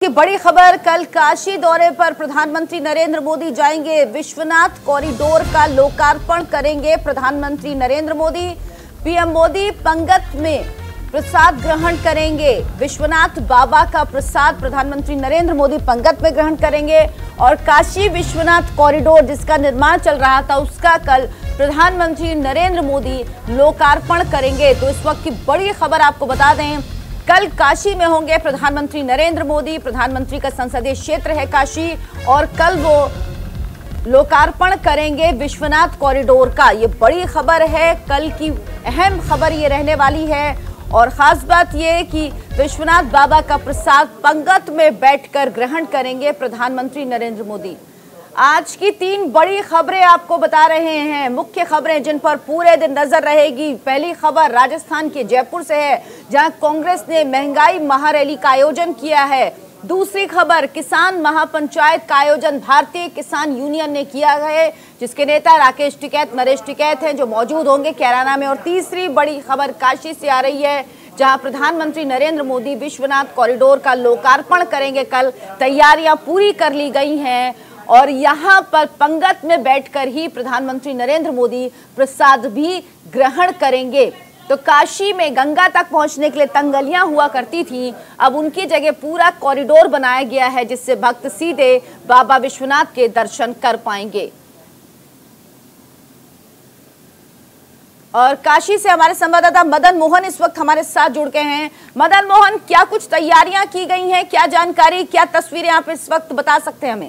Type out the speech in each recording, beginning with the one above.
की बड़ी खबर, कल काशी दौरे पर प्रधानमंत्री नरेंद्र मोदी जाएंगे। विश्वनाथ कॉरिडोर का लोकार्पण करेंगे प्रधानमंत्री नरेंद्र मोदी। पीएम मोदी पंगत में प्रसाद ग्रहण करेंगे। विश्वनाथ बाबा का प्रसाद प्रधानमंत्री नरेंद्र मोदी पंगत में ग्रहण करेंगे और काशी विश्वनाथ कॉरिडोर जिसका निर्माण चल रहा था उसका कल प्रधानमंत्री नरेंद्र मोदी लोकार्पण करेंगे। तो इस वक्त की बड़ी खबर आपको बता दें, कल काशी में होंगे प्रधानमंत्री नरेंद्र मोदी। प्रधानमंत्री का संसदीय क्षेत्र है काशी और कल वो लोकार्पण करेंगे विश्वनाथ कॉरिडोर का। ये बड़ी खबर है, कल की अहम खबर ये रहने वाली है और खास बात ये कि विश्वनाथ बाबा का प्रसाद पंगत में बैठकर ग्रहण करेंगे प्रधानमंत्री नरेंद्र मोदी। आज की 3 बड़ी खबरें आपको बता रहे हैं, मुख्य खबरें जिन पर पूरे दिन नजर रहेगी। पहली खबर राजस्थान के जयपुर से है, जहां कांग्रेस ने महंगाई महारैली का आयोजन किया है। दूसरी खबर किसान महापंचायत का आयोजन भारतीय किसान यूनियन ने किया है, जिसके नेता राकेश टिकैत, नरेश टिकैत हैं जो मौजूद होंगे कैराना में। और तीसरी बड़ी खबर काशी से आ रही है, जहां प्रधानमंत्री नरेंद्र मोदी विश्वनाथ कॉरिडोर का लोकार्पण करेंगे। कल तैयारियां पूरी कर ली गई हैं और यहां पर पंगत में बैठकर ही प्रधानमंत्री नरेंद्र मोदी प्रसाद भी ग्रहण करेंगे। तो काशी में गंगा तक पहुंचने के लिए तंगलियां हुआ करती थी, अब उनकी जगह पूरा कॉरिडोर बनाया गया है जिससे भक्त सीधे बाबा विश्वनाथ के दर्शन कर पाएंगे। और काशी से हमारे संवाददाता मदन मोहन इस वक्त हमारे साथ जुड़ गए हैं। मदन मोहन, क्या कुछ तैयारियां की गई हैं, क्या जानकारी, क्या तस्वीरें आप इस वक्त बता सकते हैं हमें?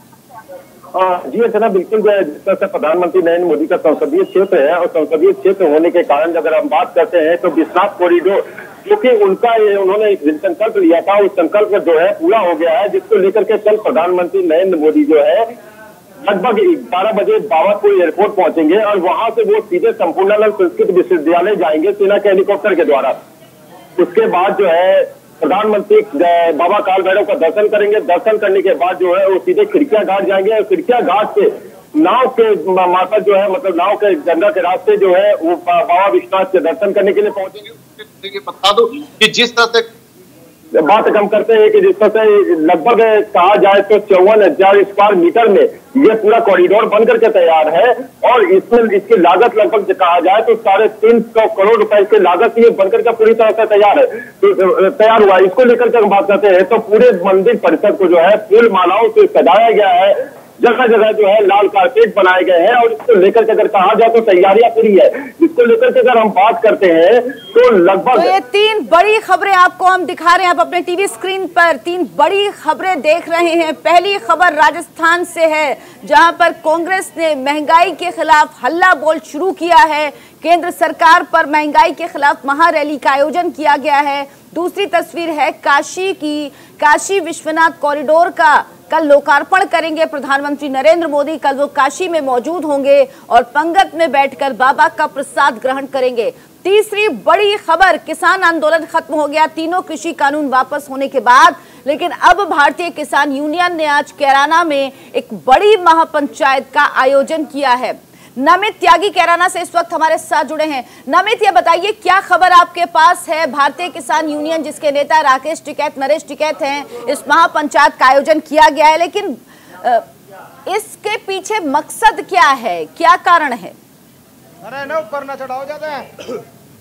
जी अर्चना, बिल्कुल जिस तरह से प्रधानमंत्री नरेंद्र मोदी का संसदीय क्षेत्र है और संसदीय क्षेत्र होने के कारण अगर हम बात करते हैं तो विश्वनाथ कॉरिडोर क्योंकि उन्होंने एक संकल्प लिया था, उस संकल्प जो है पूरा हो गया है, जिसको लेकर के कल प्रधानमंत्री नरेंद्र मोदी जो है लगभग 11 बजे बाबतपुर एयरपोर्ट पहुंचेंगे और वहां से वो सीधे संपूर्णानंद संस्कृत विश्वविद्यालय जाएंगे सेना के हेलीकॉप्टर के द्वारा। उसके बाद जो है प्रधानमंत्री बाबा काल भैरव का दर्शन करेंगे। दर्शन करने के बाद जो है वो सीधे खिड़किया घाट जाएंगे और खिड़किया घाट से नाव के मार्फत जो है मतलब नाव के गंगा के रास्ते जो है वो बाबा विश्वनाथ के दर्शन करने के लिए पहुंचेंगे। बता दो कि जिस तरह से बात हम करते हैं कि जिस तरह से लगभग कहा जाए तो 54,000 स्क्वायर मीटर में ये पूरा कॉरिडोर बनकर के तैयार है और इसमें इसकी लागत लगभग कहा जाए तो 350 करोड़ रुपए की लागत ये बनकर के पूरी तरह से तैयार है, तो तैयार हुआ। इसको लेकर के हम बात करते हैं तो पूरे मंदिर परिसर को जो है फूल मालाओं से सजाया गया है, जगह जगह जो है लाल कारपेट बनाए गए हैं और इसको लेकर के अगर कहा जाए तो तैयारियां पूरी है। इसको लेकर के अगर हम बात करते हैं तो लगभग ये 3 बड़ी खबरें आपको हम दिखा रहे हैं, आप अपने टीवी स्क्रीन पर 3 बड़ी खबरें देख रहे हैं। पहली खबर राजस्थान से है, जहां पर कांग्रेस ने महंगाई के खिलाफ हल्ला बोल शुरू किया है। केंद्र सरकार पर महंगाई के खिलाफ महारैली का आयोजन किया गया है। दूसरी तस्वीर है काशी की, काशी विश्वनाथ कॉरिडोर का कल लोकार्पण करेंगे प्रधानमंत्री नरेंद्र मोदी। कल वो काशी में मौजूद होंगे और पंगत में बैठकर बाबा का प्रसाद ग्रहण करेंगे। तीसरी बड़ी खबर, किसान आंदोलन खत्म हो गया, तीनों कृषि कानून वापस होने के बाद, लेकिन अब भारतीय किसान यूनियन ने आज कैराना में एक बड़ी महापंचायत का आयोजन किया है। नमित त्यागी कैराना से इस वक्त हमारे साथ जुड़े हैं। नमित, ये बताइए क्या खबर आपके पास है? भारतीय किसान यूनियन जिसके नेता राकेश टिकैत, नरेश टिकैत हैं, इस महापंचायत का आयोजन किया गया है, लेकिन इसके पीछे मकसद क्या है, क्या कारण है? अरे ना ऊपर ना चढ़ाओ जाता है।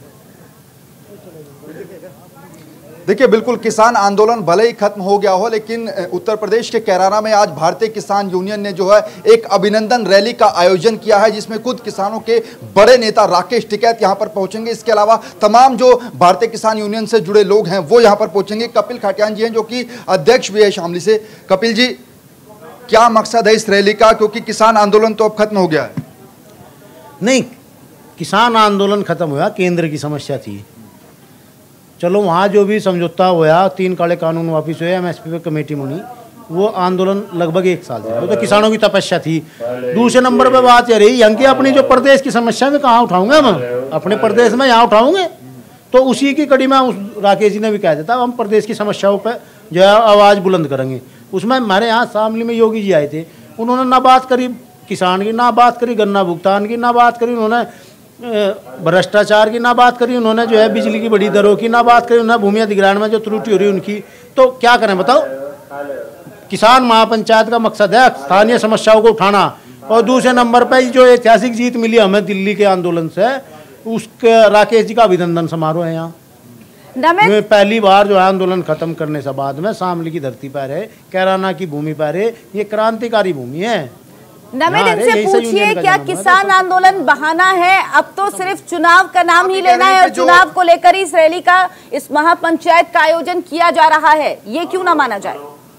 देखिए, बिल्कुल किसान आंदोलन भले ही खत्म हो गया हो, लेकिन उत्तर प्रदेश के कैराना में आज भारतीय किसान यूनियन ने जो है एक अभिनंदन रैली का आयोजन किया है, जिसमें खुद किसानों के बड़े नेता राकेश टिकैत यहां पर पहुंचेंगे। इसके अलावा तमाम जो भारतीय किसान यूनियन से जुड़े लोग हैं वो यहां पर पहुंचेंगे। कपिल खाटियान जी हैं जो कि अध्यक्ष भी है शामली से। कपिल जी, क्या मकसद है इस रैली का, क्योंकि किसान आंदोलन तो अब खत्म हो गया है? नहीं, किसान आंदोलन खत्म हुआ, केंद्र की समस्या थी। चलो वहाँ जो भी समझौता हुआ, 3 काले कानून वापिस हुए, MSP पे कमेटी बनी, वो आंदोलन लगभग 1 साल चला, तो किसानों की तपस्या थी। दूसरे नंबर पे बात यह रही, यहाँ की अपनी जो प्रदेश की समस्या में कहाँ उठाऊंगे हम, अपने प्रदेश में यहाँ उठाऊंगे, तो उसी की कड़ी में उस राकेश जी ने भी कह दिया था हम प्रदेश की समस्याओं पर जो है आवाज़ बुलंद करेंगे। उसमें हमारे यहाँ शामली में योगी जी आए थे, उन्होंने ना बात करी किसान की, ना बात करी गन्ना भुगतान की, ना बात करी उन्होंने भ्रष्टाचार की, ना बात करी उन्होंने जो है बिजली की बड़ी दरों की, ना बात करी उन्होंने भूमि अधिग्रहण में जो त्रुटि हो रही उनकी। तो क्या करें बताओ, किसान महापंचायत का मकसद है स्थानीय समस्याओं को उठाना, और दूसरे नंबर पर जो ऐतिहासिक जीत मिली हमें दिल्ली के आंदोलन से, उसके राकेश जी का अभिनंदन समारोह है यहाँ। पहली बार जो है आंदोलन खत्म करने से बाद में शामली की धरती पर है, कैराना की भूमि पर है, ये क्रांतिकारी भूमि है। नमित, इनसे पूछिए क्या किसान आंदोलन बहाना है? अब तो सिर्फ चुनाव का नाम ही लेना है और चुनाव को लेकर ही इस रैली का, इस महापंचायत का आयोजन किया जा रहा है, ये क्यों ना माना जाए?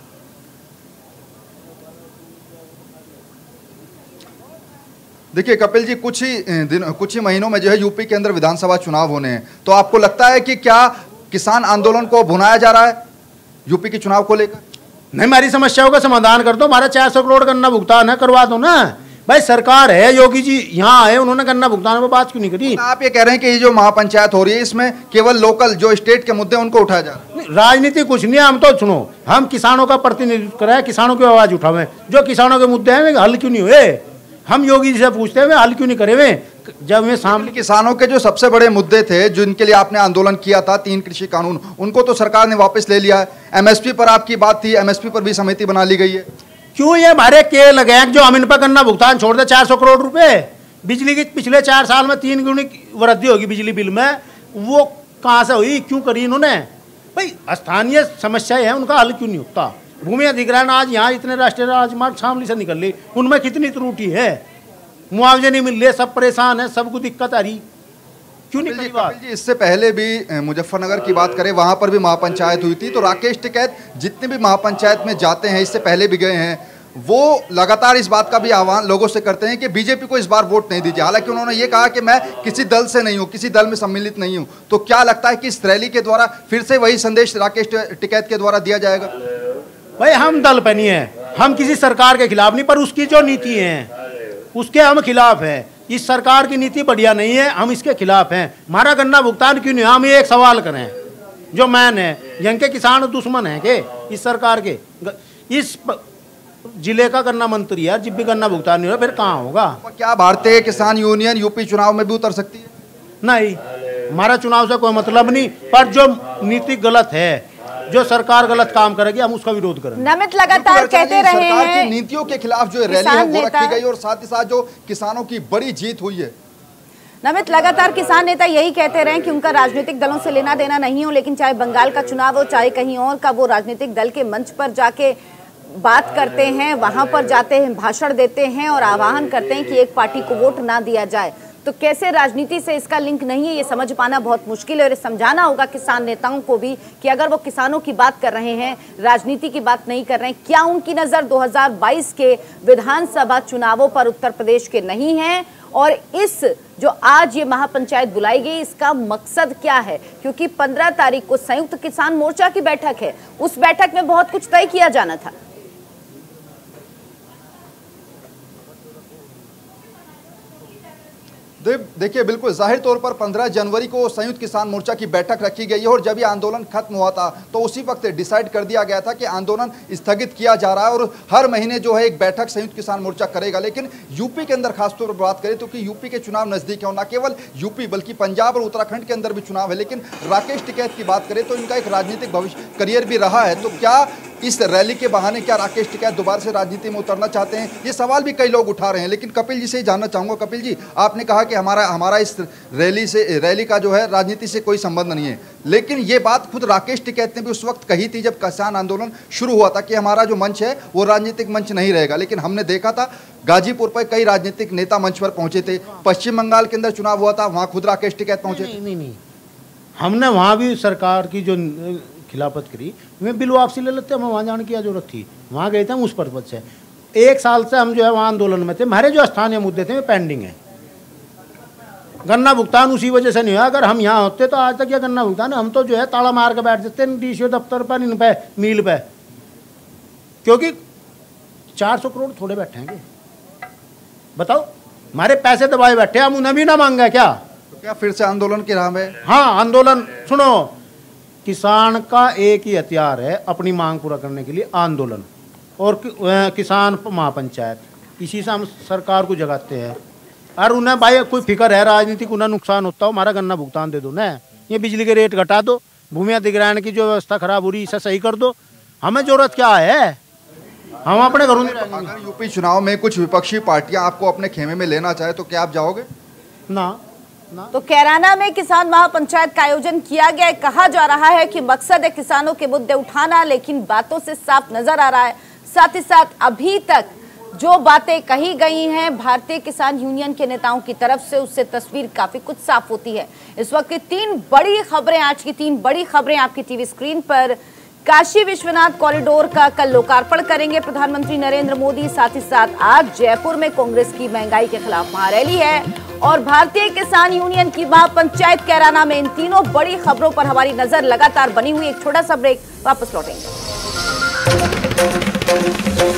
देखिए कपिल जी, कुछ ही महीनों में जो है यूपी के अंदर विधानसभा चुनाव होने हैं, तो आपको लगता है कि क्या किसान आंदोलन को भुनाया जा रहा है यूपी के चुनाव को लेकर? नहीं, हमारी समस्याओं का समाधान कर दो। हमारा 400 करोड़ गन्ना भुगतान है, करवा दो ना भाई। सरकार है, योगी जी यहाँ आए, उन्होंने गन्ना भुगतान पर बात क्यों नहीं करी? आप ये कह रहे हैं कि ये जो महापंचायत हो रही है इसमें केवल लोकल जो स्टेट के मुद्दे उनको उठाया जा रहा है? राजनीति कुछ नहीं है। हम तो सुनो, हम किसानों का प्रतिनिधित्व कराए, किसानों की आवाज उठावे, जो किसानों के मुद्दे हैं हल क्यों नहीं हुए? हम योगी जी से पूछते हैं हल क्यों नहीं करे हुए? जब वे सामने किसानों के जो सबसे बड़े मुद्दे थे जिनके लिए आपने आंदोलन किया था, 3 कृषि कानून, उनको तो सरकार ने वापस ले लिया है। एमएसपी पर आपकी बात थी, एमएसपी पर भी समिति बना ली गई है। क्यों ये हमारे के लगे जो हम इन पर गन्ना भुगतान छोड़ दे 400 करोड़ रुपए? बिजली की पिछले 4 साल में 3 गुनी वृद्धि होगी बिजली बिल में, वो कहाँ से हुई? क्यों करी इन्होंने? भाई स्थानीय समस्या है, उनका हल क्यों नहीं होता? भूमि अधिग्रहण आज यहाँ इतने राष्ट्रीय राजमार्ग शामली से निकल ली, उनमें कितनी त्रुटि है? मुआवजे नहीं मिल रहे, सब परेशान है, सबको दिक्कत आ रही, क्यों नहीं करी बात? जी, इससे पहले भी मुजफ्फरनगर की बात करें, वहां पर भी महापंचायत हुई थी, तो राकेश टिकैत जितने भी महापंचायत में जाते हैं, इससे पहले भी गए हैं, वो लगातार इस बात का भी आह्वान लोगों से करते हैं कि बीजेपी को इस बार वोट नहीं दीजिए। हालांकि उन्होंने ये कहा कि मैं किसी दल से नहीं हूं, किसी दल में सम्मिलित नहीं हूं। तो क्या लगता है कि इस रैली के द्वारा फिर से वही संदेश राकेश टिकैत के द्वारा दिया जाएगा? भाई हम दल पे नहीं है, हम किसी सरकार के खिलाफ नहीं, पर उसकी जो नीति है उसके हम खिलाफ है। इस सरकार की नीति बढ़िया नहीं है, हम इसके खिलाफ हैं। हमारा गन्ना भुगतान क्यों नहीं? हम ये एक सवाल करें, जो मैन है, यहाँ के किसान दुश्मन है के इस सरकार के? इस जिले का गन्ना मंत्री है, जब भी गन्ना भुगतान नहीं हो फिर कहाँ होगा? क्या भारतीय किसान यूनियन यूपी चुनाव में भी उतर सकती है? नहीं, हमारा चुनाव से कोई मतलब नहीं, पर जो नीति गलत है, जो सरकार गलत काम करेगी, हम उसका विरोध करेंगे। नमित लगातार कहते रहे हैं सरकार की नीतियों के खिलाफ जो रैली है वो रखी गई, और साथ ही साथ जो किसानों की बड़ी जीत हुई है। नमित, लगातार किसान नेता यही कहते रहे कि उनका राजनीतिक दलों से लेना देना नहीं हो, लेकिन चाहे बंगाल का चुनाव हो चाहे कहीं और का, वो राजनीतिक दल के मंच पर जाके बात करते हैं, वहां पर जाते हैं, भाषण देते हैं और आह्वान करते हैं कि एक पार्टी को वोट ना दिया जाए। तो कैसे राजनीति से इसका लिंक नहीं है, ये समझ पाना बहुत मुश्किल है, और समझाना होगा किसान नेताओं को भी कि अगर वो किसानों की बात कर रहे हैं, राजनीति की बात नहीं कर रहे हैं, क्या उनकी नज़र 2022 के विधानसभा चुनावों पर उत्तर प्रदेश के नहीं है? और इस जो आज ये महापंचायत बुलाई गई, इसका मकसद क्या है? क्योंकि 15 तारीख को संयुक्त किसान मोर्चा की बैठक है, उस बैठक में बहुत कुछ तय किया जाना था। देखिए बिल्कुल जाहिर तौर पर 15 जनवरी को संयुक्त किसान मोर्चा की बैठक रखी गई है, और जब ये आंदोलन खत्म हुआ था तो उसी वक्त डिसाइड कर दिया गया था कि आंदोलन स्थगित किया जा रहा है और हर महीने जो है एक बैठक संयुक्त किसान मोर्चा करेगा। लेकिन यूपी के अंदर खासतौर पर बात करें तो कि यूपी के चुनाव नजदीक है, और न केवल यूपी बल्कि पंजाब और उत्तराखंड के अंदर भी चुनाव है। लेकिन राकेश टिकैत की बात करें तो इनका एक राजनीतिक भविष्य करियर भी रहा है, तो क्या इस रैली के बहाने क्या राकेश टिकैत दोबारा से राजनीति में उतरना चाहते हैं? ये सवाल भी कई लोग उठा रहे हैं। लेकिन कपिल जी से जानना चाहूंगा, कपिल जी आपने कहा कि हमारा इस रैली का जो है राजनीति से कोई संबंध नहीं है, लेकिन ये बात खुद राकेश टिकैत ने भी उस वक्त कही थी जब किसान आंदोलन शुरू हुआ था कि हमारा जो मंच है वो राजनीतिक मंच नहीं रहेगा। लेकिन हमने देखा था गाजीपुर पर कई राजनीतिक नेता मंच पर पहुंचे थे, पश्चिम बंगाल के अंदर चुनाव हुआ था, वहां खुद राकेश टिकैत पहुंचे थे। नहीं, हमने वहां भी सरकार की जो खिलाफत करी, मैं बिल वापसी ले लेते, हमें वहाँ जाने की जरूरत थी, वहाँ गए थे हम उस पर्पज से। 1 साल से हम जो है वहाँ आंदोलन में थे, हमारे जो स्थानीय मुद्दे थे वे पेंडिंग है। गन्ना भुगतान उसी वजह से नहीं हुआ, अगर हम यहाँ होते तो आज तक यह गन्ना भुगतान हम तो जो है ताला मार के बैठ जाते डीसीओ दफ्तर पर, इन पे मील पे, क्योंकि 400 करोड़ थोड़े बैठेंगे। बताओ, हमारे पैसे दबाए बैठे, हम उन्हें भी ना मांगा क्या? तो क्या फिर से आंदोलन की राह में? हाँ, आंदोलन सुनो, किसान का एक ही हथियार है अपनी मांग पूरा करने के लिए, आंदोलन और किसान महापंचायत। इसी से हम सरकार को जगाते हैं। और उन्हें भाई कोई फिक्र है राजनीतिक, उन्हें नुकसान होता हो, हमारा गन्ना भुगतान दे दो ना, ये बिजली के रेट घटा दो, भूमि अधिग्रहण की जो व्यवस्था खराब हो रही इसे सही कर दो, हमें जरूरत क्या है, हम अपने घरों में रहेंगे। अगर यूपी चुनाव में कुछ विपक्षी पार्टियां आपको अपने खेमे में लेना चाहे तो क्या आप जाओगे? ना। तो कैराना में किसान महापंचायत का आयोजन किया गया है। कहा जा रहा है कि मकसद है किसानों के मुद्दे उठाना, लेकिन बातों से साफ नजर आ रहा है, साथ ही साथ अभी तक जो बातें कही गई हैं भारतीय किसान यूनियन के नेताओं की तरफ से, उससे तस्वीर काफी कुछ साफ होती है। इस वक्त की 3 बड़ी खबरें, आज की 3 बड़ी खबरें आपकी टीवी स्क्रीन पर। काशी विश्वनाथ कॉरिडोर का कल लोकार्पण करेंगे प्रधानमंत्री नरेंद्र मोदी। साथ ही साथ आज जयपुर में कांग्रेस की महंगाई के खिलाफ महारैली है और भारतीय किसान यूनियन की महापंचायत कैराना में। इन तीनों बड़ी खबरों पर हमारी नजर लगातार बनी हुई। एक छोटा सा ब्रेक, वापस लौटेंगे।